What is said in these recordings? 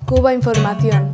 Cuba Información.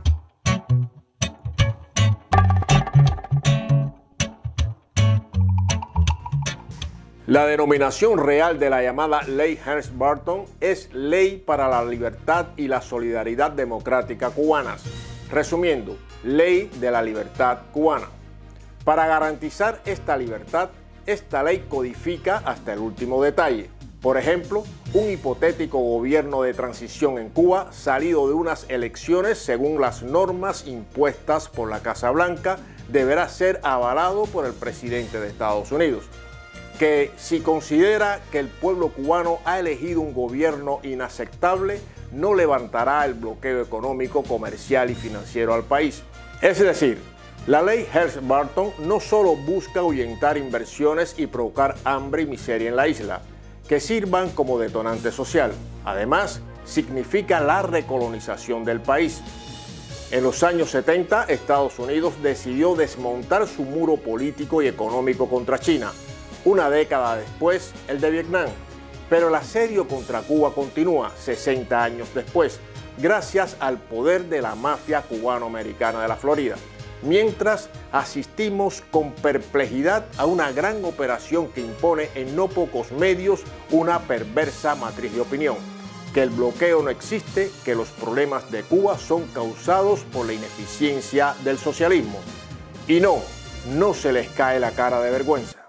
La denominación real de la llamada Ley Helms-Burton es Ley para la Libertad y la Solidaridad Democrática Cubanas. Resumiendo, Ley de la Libertad Cubana. Para garantizar esta libertad, esta ley codifica hasta el último detalle. Por ejemplo, un hipotético gobierno de transición en Cuba salido de unas elecciones según las normas impuestas por la Casa Blanca deberá ser avalado por el presidente de Estados Unidos, que si considera que el pueblo cubano ha elegido un gobierno inaceptable, no levantará el bloqueo económico, comercial y financiero al país. Es decir, la ley Helms-Burton no solo busca ahuyentar inversiones y provocar hambre y miseria en la isla, que sirvan como detonante social. Además, significa la recolonización del país. En los años 70, Estados Unidos decidió desmontar su muro político y económico contra China. Una década después, el de Vietnam. Pero el asedio contra Cuba continúa 60 años después, gracias al poder de la mafia cubano-americana de la Florida. Mientras asistimos con perplejidad a una gran operación que impone en no pocos medios una perversa matriz de opinión, que el bloqueo no existe, que los problemas de Cuba son causados por la ineficiencia del socialismo. Y no se les cae la cara de vergüenza.